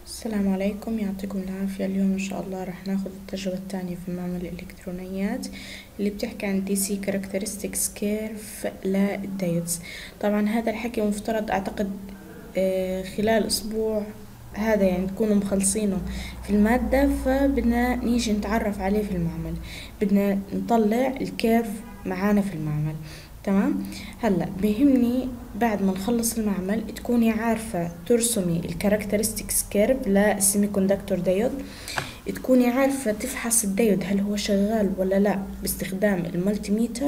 السلام عليكم، يعطيكم العافية. اليوم إن شاء الله راح ناخذ التجربة الثانية في معمل الإلكترونيات اللي بتحكي عن DC Characteristics Curve للدايودز. طبعا هذا الحكي مفترض أعتقد خلال أسبوع هذا، يعني تكونوا مخلصينه في المادة، فبدنا نيجي نتعرف عليه في المعمل. بدنا نطلع الكيرف معانا في المعمل. تمام. هلا بيهمني بعد ما نخلص المعمل تكوني عارفة ترسمي الكاركترستكس كيرف للسيمي كوندكتور دايود، تكوني عارفة تفحص الدايود هل هو شغال ولا لا باستخدام الملتي ميتر،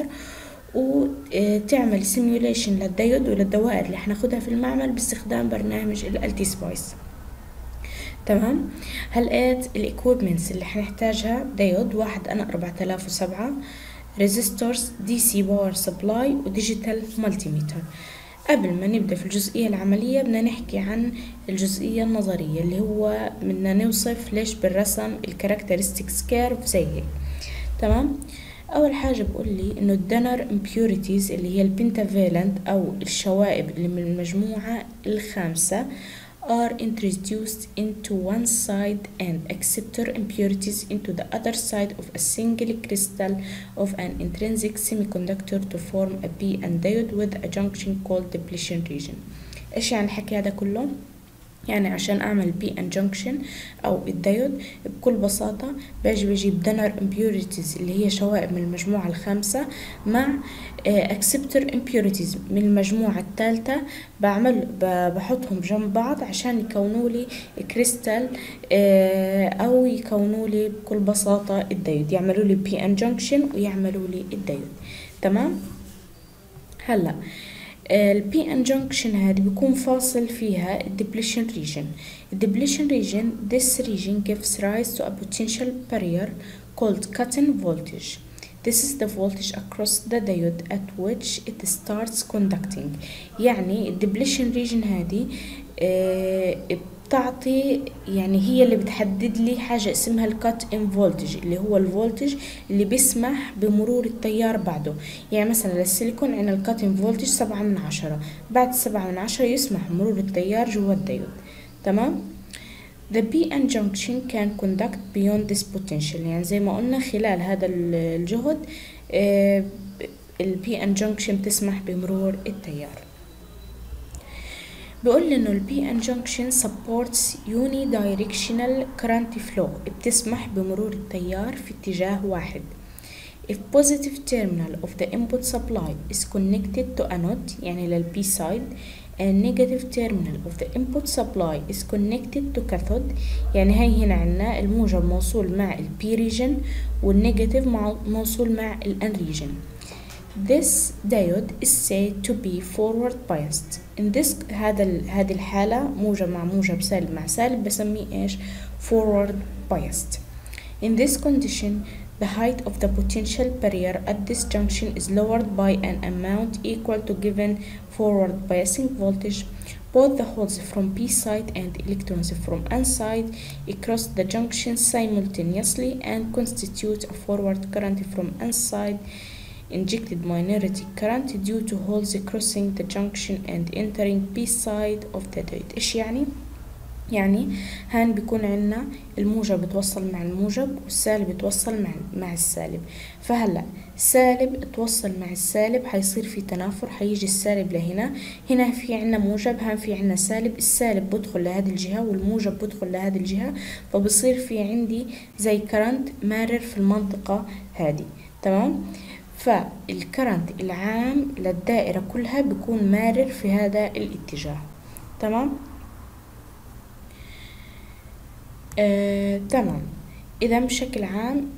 وتعمل سيميوليشن للدايود وللدوائر اللي حناخدها في المعمل باستخدام برنامج الالتي سبايس. تمام. هلقيت الاكويبمنتس اللي حنحتاجها: دايود واحد انا 4007، ريزيستورز، دي سي باور سبلاي، وديجيتال مالتي ميتر. قبل ما نبدأ في الجزئية العملية بدنا نحكي عن الجزئية النظرية، اللي هو بدنا نوصف ليش بالرسم الكاركترستكس كيرف زي هيك. تمام. اول حاجة بقول لي انه الدنر impurities اللي هي البنتافالنت او الشوائب اللي من المجموعة الخامسة are introduced into one side and acceptor impurities into the other side of a single crystal of an intrinsic semiconductor to form a p-n diode with a junction called depletion region. ايش يعني الحكي هذا كله؟ يعني عشان اعمل بي ان جنكشن او الدايود بكل بساطة بجيب دنر امبيوريتيز اللي هي شوائب من المجموعة الخامسة مع اكسبتور امبيوريتيز من المجموعة الثالثة، بحطهم جنب بعض عشان يكونوا لي كريستال او يكونوا لي بكل بساطة الدايود، يعملوا لي بي ان جنكشن ويعملوا لي الدايود. تمام. هلا البي ان جنكشن هذه بيكون فاصل فيها الدبليشن ريجن. الدبليشن ريجن this region gives rise to a potential barrier called cut-in voltage. This is the voltage across the diode at which it starts conducting. يعني الدبليشن ريجن هذه بتعطي، يعني هي اللي بتحدد لي حاجة اسمها الكات ان فولتج، اللي هو الفولتج اللي بيسمح بمرور التيار بعده. يعني مثلا للسيليكون عندنا الكات ان فولتج 7/10، بعد 7/10 يسمح مرور التيار جوا الديود. تمام. The p-n junction can conduct beyond this potential، يعني زي ما قلنا خلال هذا الجهد ال p-n junction بتسمح بمرور التيار. بيقول انه ال p-n junction supports unidirectional current flow، بتسمح بمرور التيار في اتجاه واحد. If positive terminal of the input supply is connected to anode يعني لل P side and negative terminal of the input supply is connected to cathode، يعني هاي هنا عنا الموجب موصول مع ال P region والنيجاتيف موصول مع ال N region. This diode is said to be forward biased. In this هذه الحالة موجب مع موجب سالب مع سالب بسميه ايش؟ forward biased. In this condition the height of the potential barrier at this junction is lowered by an amount equal to given forward biasing voltage. Both the holes from P side and electrons from N side cross the junction simultaneously and constitute a forward current from N side injected minority current due to holes crossing the junction and entering P side of the diode. ايش يعني؟ يعني هان بيكون عنا الموجب بتوصل مع الموجب والسالب بتوصل مع السالب. فهلا سالب توصل مع السالب حيصير في تنافر، حيجي السالب لهنا، هنا في عنا موجب، هان في عنا سالب، السالب بدخل لهذه الجهة والموجب بدخل لهذه الجهة، فبصير في عندي زي كرنت مارر في المنطقة هذه. تمام. فالكرنت العام للدائرة كلها بيكون مارر في هذا الاتجاه. تمام. تمام. اذا بشكل عام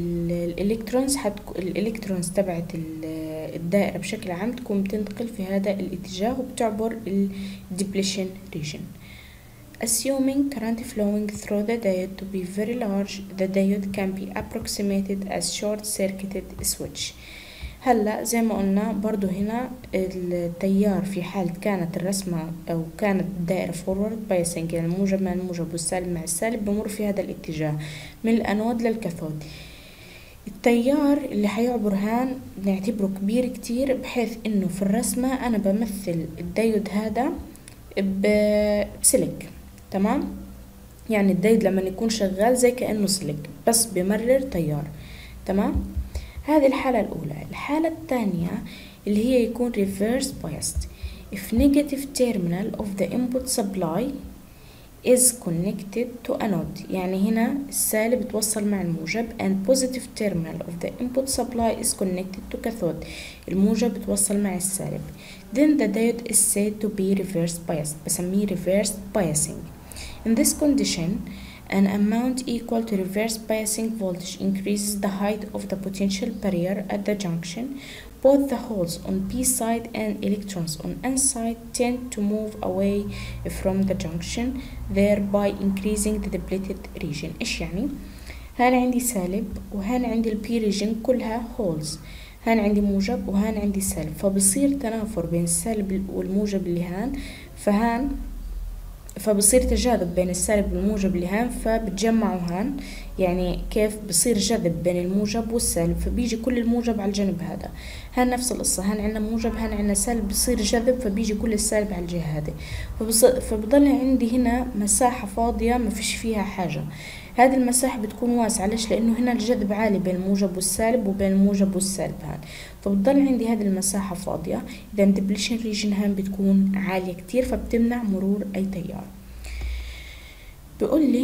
الالكترونز تبعت الدائرة بشكل عام تكون بتنتقل في هذا الاتجاه وبتعبر الدبليشن ريجن. Assuming current flowing through the diode to be very large, the diode can be approximated as short-circuited switch. هلا زي ما قلنا برضو هنا التيار في حال كانت الرسمة أو كانت الدائرة forward biasing، يعني الموجب مع الموجب والسالب مع السالب بمر في هذا الاتجاه من الأنود للكاثود، التيار اللي حيعبر هان بنعتبره كبير كتير، بحيث إنه في الرسمة أنا بمثل الديود هذا بسلك. تمام. يعني الدايود لما يكون شغال زي كأنه سلك بس بمرر تيار. تمام. هذه الحالة الأولى. الحالة الثانية اللي هي يكون reverse biased. if negative terminal of the input supply is connected to anode، يعني هنا السالب يتوصل مع الموجب، and positive terminal of the input supply is connected to cathode، الموجب يتوصل مع السالب. then the diode is said to be reverse biased، بسميه reverse biasing. in this condition an amount equal to reverse biasing voltage increases the height of the potential barrier at the junction. Both the holes on P side and electrons on N side tend to move away from the junction, thereby increasing the depleted region. إيش يعني؟ هان عندي سالب وهان عندي ال P region كلها holes، هان عندي موجب وهان عندي سالب، فبصير تنافر بين السالب والموجب اللي هان، فبصير تجاذب بين السالب والموجب اللي هان، فبتجمعوا هان، يعني كيف بصير جذب بين الموجب والسالب، فبيجي كل الموجب على الجانب هذا. هان نفس القصة، هان عنا موجب هان عنا سالب، بصير جذب فبيجي كل السالب على الجهة هذه، فبضل عندي هنا مساحة فاضية ما فيش فيها حاجة. هذه المساحة بتكون واسعة، ليش؟ لأنه هنا الجذب عالي بين الموجب والسالب وبين الموجب والسالب هان، فبتضل عندي هذه المساحة فاضية. إذا ديبليشن ريجن هان بتكون عالية كتير، فبتمنع مرور أي تيار. بيقول لي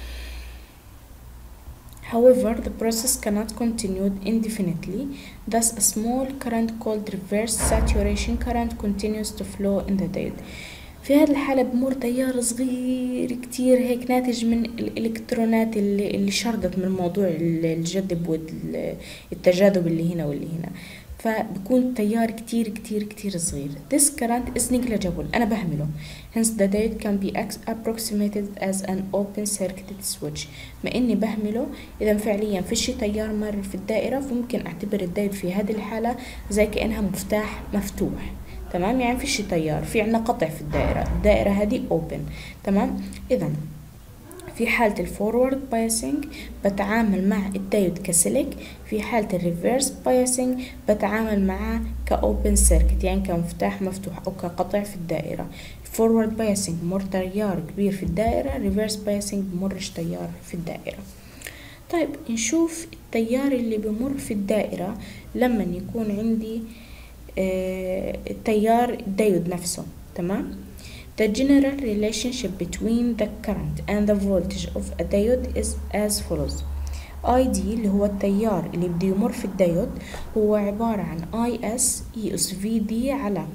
however the process cannot continue indefinitely, thus a small current called reverse saturation current continues to flow in the diode. في هذه الحالة بمر تيار صغير كتير هيك ناتج من الإلكترونات اللي شردت من موضوع الجذب والتجاذب اللي هنا واللي هنا، فبكون تيار كتير كتير كتير صغير. This current is negligible، أنا بهمله. Hence the diode can be approximated as an open circuited switch. ما إني بهمله إذا فعليا فيش تيار مر في الدائرة، فممكن أعتبر الدايود في هذه الحالة زي كأنها مفتاح مفتوح. تمام، يعني فيش تيار، في عنا قطع في الدائرة هذه open. تمام. إذا في حالة الفورورد بايسنج بتعامل مع الدايود كسلك، في حالة الريفيرس بايسنج بتعامل معه كأوبن سيركت، يعني كمفتاح مفتوح أو كقطع في الدائرة. فورورد بايسنج بمر تيار كبير في الدائرة، ريفيرس بايسنج بمرش تيار في الدائرة. طيب نشوف التيار اللي بمر في الدائرة لما يكون عندي التيار الدايود نفسه. تمام. The general relationship between the current and the voltage of a diode is as follows. ID اللي هو التيار اللي بده يمر في الدايود هو عبارة عن IS يقص VD على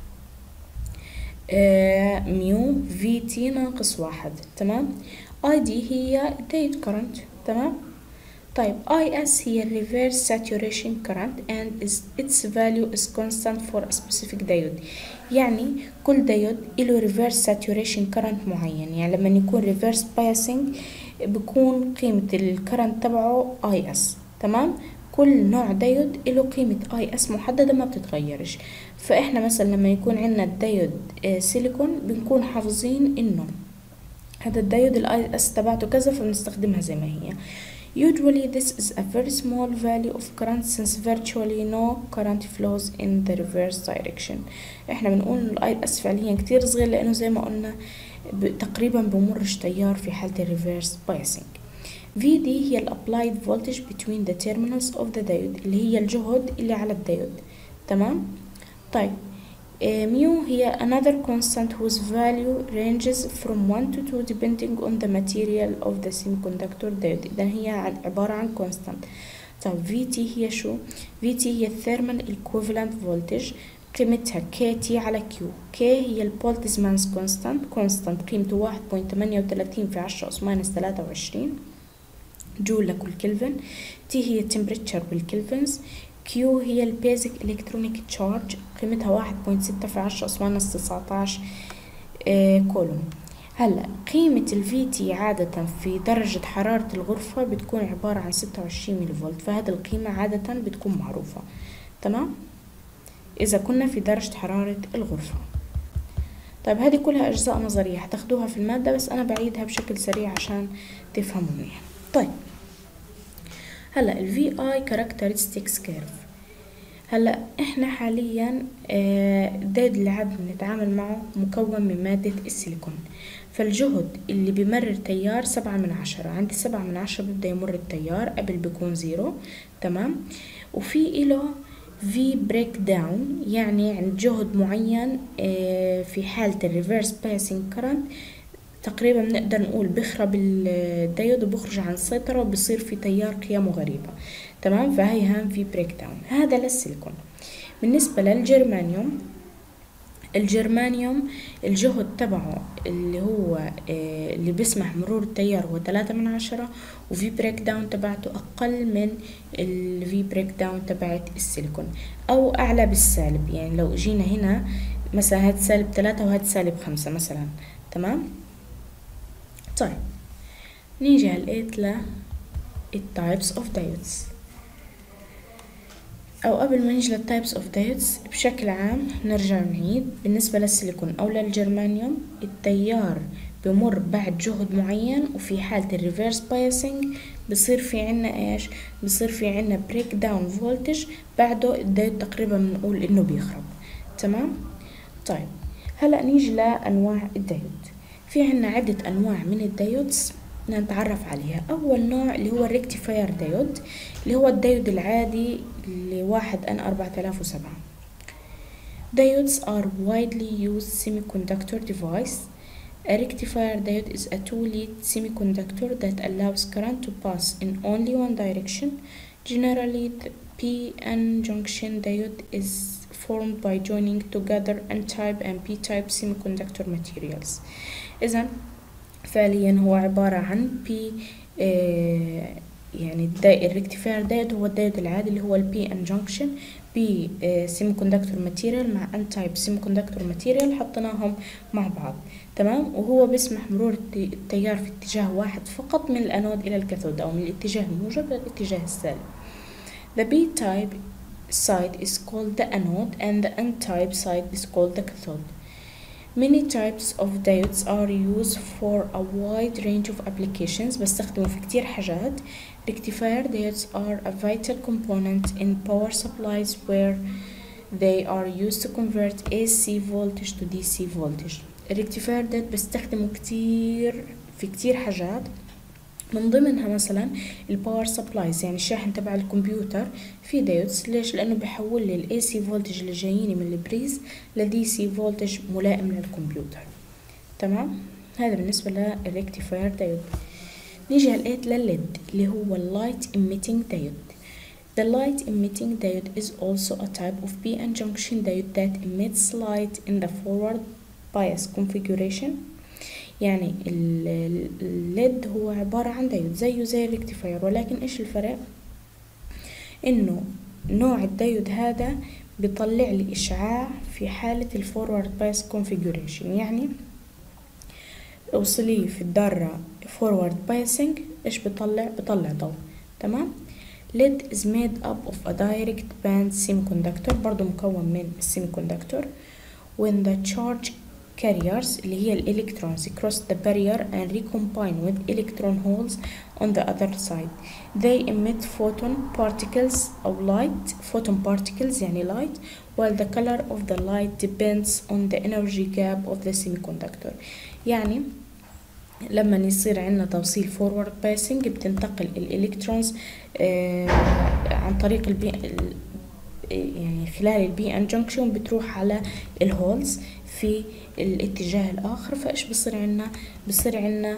ميو VT ناقص 1. تمام. ID هي الدايود current. تمام. طيب IS هي reverse saturation current and its value is constant for a specific diode. يعني كل دايود له reverse saturation current معين، يعني لما يكون reverse biasing بيكون قيمة الكرنت تبعه IS. تمام. كل نوع دايود له قيمة IS محددة ما بتتغيرش. فإحنا مثلا لما يكون عندنا الدايود سيليكون بنكون حافظين إنه هذا الدايود ال IS تبعته كذا، فبنستخدمها زي ما هي. Usually this is a very small value of current since virtually no current flows in the reverse direction. احنا بنقول ال IS فعليا كتير صغير لأنه زي ما قلنا تقريبا بمرش تيار في حالة الريفيرس بايسنج. VD هي ال applied voltage between the terminals of the diode، اللي هي الجهد اللي على الدايود. تمام. طيب mu هي another constant whose value ranges from 1 to 2 depending on the material of the semiconductor diode. إذا هي عبارة عن constant. طيب VT هي شو؟ VT هي thermal equivalent voltage، قيمتها KT على Q. K هي ال Boltzmann's constant قيمته 1.38 في 10 أس ماينس 23 جول لكل كلفن. T هي temperature بالكلفنز. Q هي ال basic electronic charge قيمتها 1.6 في 10 أس ماينس 19 كولوم. هلا قيمة ال VT عادة في درجة حرارة الغرفة بتكون عبارة عن 26 ملي فولت، فهذه القيمة عادة بتكون معروفة. تمام. إذا كنا في درجة حرارة الغرفة. طيب هذه كلها أجزاء نظرية هتاخدوها في المادة، بس أنا بعيدها بشكل سريع عشان تفهموا منيح. طيب هلا ال VI characteristics curve. هلا احنا حاليا الدايود اللي عم نتعامل معه مكون من مادة السيليكون. فالجهد اللي بمرر تيار 7/10. عندي 7/10 ببدأ يمر التيار، قبل بيكون 0. تمام. وفي إله في بريك داون، يعني عند جهد معين في حالة الريفرس باسنج كرنت تقريبا بنقدر نقول بيخرب الدايود وبخرج عن السيطرة وبصير في تيار قيمه غريبة. تمام. فهي هام في بريك داون. هذا للسيليكون. بالنسبة للجرمانيوم، الجرمانيوم الجهد تبعه اللي هو اللي بيسمح مرور التيار هو 3/10، وفي بريك داون تبعته أقل من الفي بريك داون تبعت السيليكون، أو أعلى بالسالب. يعني لو جينا هنا مثلا هاد -3 وهاد -5 مثلا. تمام. طيب نيجي هلقيت للتايبس اوف دايودز، او قبل ما نيجي للتايبس اوف دايودز بشكل عام نرجع نعيد. بالنسبة للسيليكون او للجرمانيوم التيار بمر بعد جهد معين، وفي حالة الريفرس بايسنج بصير في عنا ايش؟ بصير في عنا بريك داون فولتج، بعده الدايود تقريبا بنقول انه بيخرب. تمام. طيب هلأ نيجي لأنواع الدايود. في عنا عدة أنواع من الدايودز نتعرف عليها. أول نوع اللي هو الريكتيفاير دايود، اللي هو الدايود العادي اللي 1N4007. Diodes are widely used semiconductor device. A rectifier diode is a two-lead semiconductor that allows current to pass in only one direction. Generally, the p-n junction diode is formed by joining together n-type and p-type semiconductor materials. إذن فعليا هو عبارة عن يعني الريكتيفاير دايود هو الدايود العادي اللي هو البي ان جنكشن سيمي كوندكتور ماتيريال مع ان تايب سيمي كوندكتور ماتيريال، حطيناهم مع بعض. تمام. وهو بيسمح مرور التيار في اتجاه واحد فقط من الانود الى الكاثود، او من الاتجاه الموجب للاتجاه السالب. The p-type side is called the anode and the n-type side is called the cathode. Many types of diodes are used for a wide range of applications. بستخدموا في كتير حاجات. Rectifier diodes are a vital component in power supplies where they are used to convert AC voltage to DC voltage. الريكتيفاير ديود بستخدموا كتير في كتير حاجات، من ضمنها مثلا الباور سبلايز، يعني الشاحن تبع الكمبيوتر في دايودز. ليش؟ لانه بيحول لي الاي سي فولتج اللي جاييني من البريز لدي سي فولتج ملائم للكمبيوتر. تمام. هذا بالنسبه للريكتيفاير دايود. نيجي هلقيت للليد اللي هو اللايت emitting diode. The light emitting diode is also a type of p-n junction diode that emits light in the forward bias configuration. يعني الليد هو عبارة عن دايود زيه زي الريكتيفاير، ولكن ايش الفرق؟ انه نوع الدايود هذا بيطلع لي اشعاع في حالة الفورورد بايس كونفيجوريشن. يعني اوصليه في الذرة فورورد بايسنج ايش بيطلع ضوء. تمام. LED is made up of a direct band semiconductor، برضو مكون من السيميكوندكتور. when the charge carriers اللي هي الالكترونز cross the barrier and recombine with electron holes on the other side, they emit photon particles أو light. photon particles يعني light, while the color of the light depends on the energy gap of the semiconductor. يعني لما يصير عندنا توصيل فورورد بايسنج بتنتقل الالكترونز عن طريق يعني خلال البي ان جنكشن بتروح على الهولز في الاتجاه الاخر. فايش بصير عنا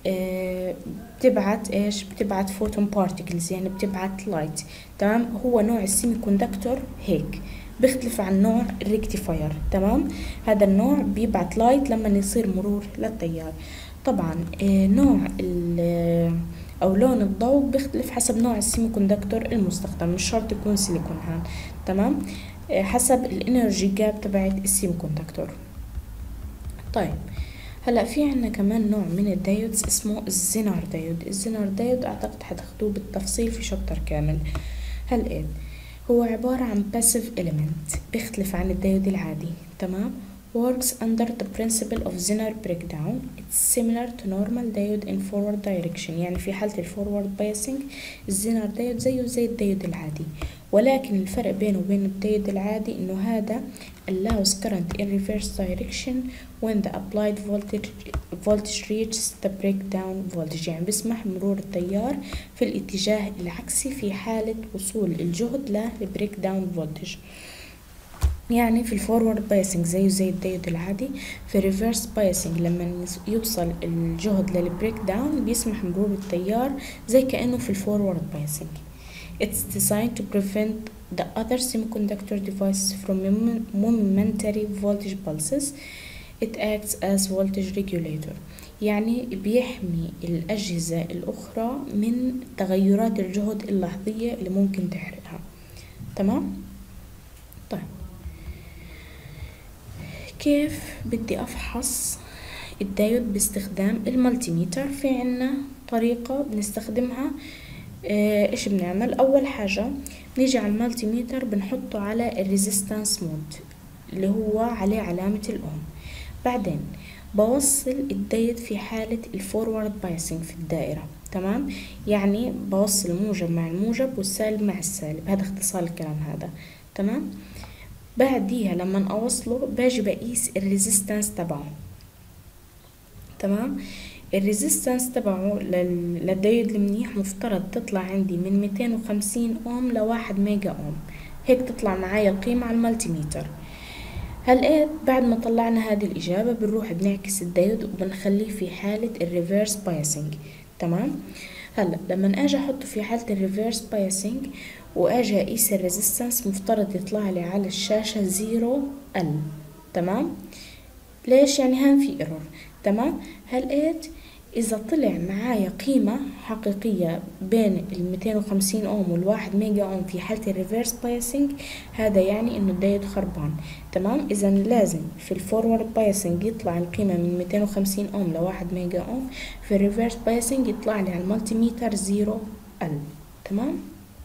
بتبعت فوتون بارتيكلز، يعني بتبعت لايت. تمام. هو نوع السيمي كوندكتور هيك بيختلف عن نوع الريكتيفاير. تمام. هذا النوع بيبعت لايت لما يصير مرور للتيار. طبعا نوع او لون الضوء بيختلف حسب نوع السيمي كوندكتور المستخدم، مش شرط يكون سيليكون هان. تمام. حسب الانرجي جاب تبعت السيمي كوندكتور. طيب هلا في عنا كمان نوع من الدايودز اسمه الزينار دايود. الزينار دايود اعتقد حتاخدوه بالتفصيل في شابتر كامل. هل هو عبارة عن passive element بيختلف عن الدايود العادي. تمام. works under the principle of Zener breakdown. It's similar to normal diode in forward direction. يعني في حالة الفورورد بايسنج الزينر دايود زيه زي الدايود العادي، ولكن الفرق بينه وبين الدايود العادي انه هذا allows current in reverse direction when the applied voltage reaches the breakdown voltage. يعني بيسمح مرور التيار في الاتجاه العكسي في حالة وصول الجهد للبريك داون فولتج. يعني في الفورورد بايسنج زي الدايود العادي، في الريفرس بايسنج لما يوصل الجهد للبريك داون بيسمح مرور التيار زي كأنه في الفورورد بايسنج. It's designed to prevent the other semiconductor devices from momentary voltage pulses. It acts as voltage regulator. يعني بيحمي الأجهزة الأخرى من تغيرات الجهد اللحظية اللي ممكن تحرقها. تمام؟ طيب كيف بدي أفحص الدايود باستخدام المالتيميتر؟ في عنا طريقة بنستخدمها. ايش بنعمل؟ أول حاجة نيجي على المالتيميتر بنحطه على الريزيستانس مود اللي هو عليه علامة الأوم. بعدين بوصل الدايود في حالة الفورورد بايسنج في الدائرة. تمام؟ يعني بوصل الموجب مع الموجب والسالب مع السالب، هذا اختصار الكلام هذا. تمام؟ بعديها لما اوصله باجي بقيس الريزيستانس تبعه. تمام؟ الريزيستانس تبعه للدايود المنيح مفترض تطلع عندي من 250 اوم ل1 ميجا اوم، هيك تطلع معايا القيمة على المالتيميتر. هلقيت بعد ما طلعنا هذه الإجابة بنروح بنعكس الدايود وبنخليه في حالة الريفيرس بايسنج. تمام؟ هلا لما اجي احطه في حالة الريفيرس بايسنج واجي اقيس الريزيستانس مفترض يطلع لي على الشاشة 0 ال. تمام؟ ليش؟ يعني هان في ايرور. تمام؟ هلقيت اذا طلع معايا قيمة حقيقية بين 250 اوم وال1 ميجا اوم في حالة الريفيرس بايسنج، هذا يعني انه الدايود خربان. تمام؟ اذا لازم في الفورورد بايسنج يطلع القيمة من 250 اوم ل1 ميجا اوم، في الريفيرس بايسنج يطلع لي على المالتيميتر 0 ال. تمام؟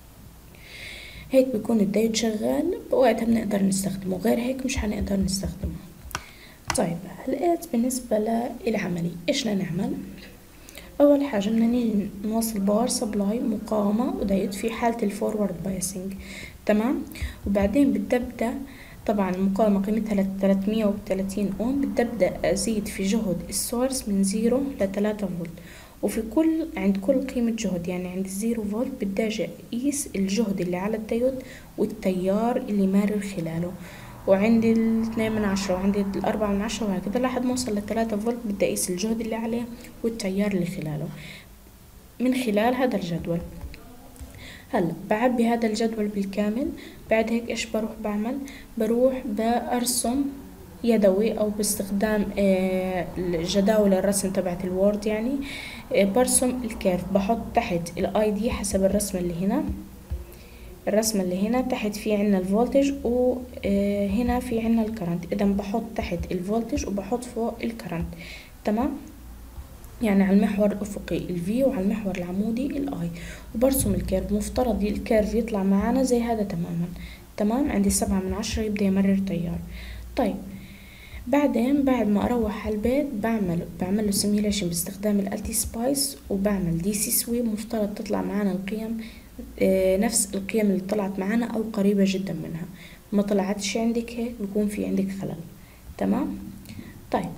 هيك بيكون الدايود شغال، وقتها بنقدر نستخدمه، غير هيك مش هنقدر نستخدمه. طيب لقيت بالنسبة للعملي ايش بدنا نعمل؟ اول حاجة بدنا نيجي نوصل باور سبلاي مقاومة ودايود في حالة الفورورد بايسنج. تمام؟ وبعدين بدي ابدا، طبعا المقاومة قيمتها 330 اوم، بدي ابدا ازيد في جهد السورس من 0 ل 3 فولت، وفي عند كل قيمة جهد، يعني عند 0 فولت بدي اجي اقيس الجهد اللي على الدايود والتيار اللي مارر خلاله، وعندي 2/10 وعندي 4/10 وهكذا لحد ما اوصل ل3 فولت بدي اقيس الجهد اللي عليه والتيار اللي خلاله من خلال هذا الجدول. هلا بعبي هذا الجدول بالكامل. بعد هيك ايش بروح بعمل؟ بروح برسم يدوي او باستخدام جداول الرسم تبعت الوورد، يعني برسم الكيرف، بحط تحت الاي دي حسب الرسمة اللي هنا. الرسمة اللي هنا تحت في عنا الفولتج وهنا في عنا الكرنت، اذا بحط تحت الفولتج وبحط فوق الكرنت. تمام؟ يعني على المحور الافقي الفي وعلى المحور العمودي الاي، وبرسم الكيرف. مفترض الكيرف يطلع معانا زي هذا تماما. تمام؟ عندي 7/10 يبدأ يمرر تيار. طيب بعدين بعد ما اروح على البيت بعمل له سيميوليشن باستخدام الالتي سبايس، وبعمل دي سي سوي. مفترض تطلع معانا القيم نفس القيم اللي طلعت معانا او قريبة جدا منها. ما طلعتش عندك هيك بيكون في عندك خلل. تمام؟ طيب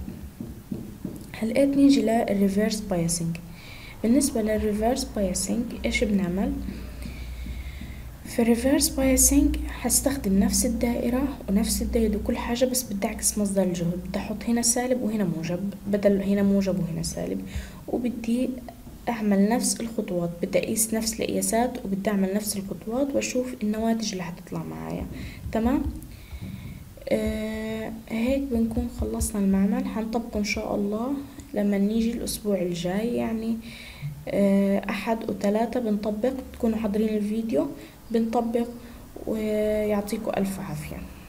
هلقيت نيجي للريفيرس بايسنج. بالنسبة للريفيرس بايسنج ايش بنعمل؟ في الريفيرس بايسنج هستخدم نفس الدائرة ونفس الدايود وكل حاجة، بس بدي اعكس مصدر الجهد. بدي احط هنا سالب وهنا موجب، بدل هنا موجب وهنا سالب، وبدي اعمل نفس الخطوات، بدي اقيس نفس القياسات وبدي اعمل نفس الخطوات واشوف النواتج اللي هتطلع معايا. تمام؟ هيك بنكون خلصنا المعمل. هنطبقه ان شاء الله لما نيجي الاسبوع الجاي، يعني 1 و3 بنطبق، تكونوا حاضرين الفيديو بنطبق، ويعطيكم الف عافية.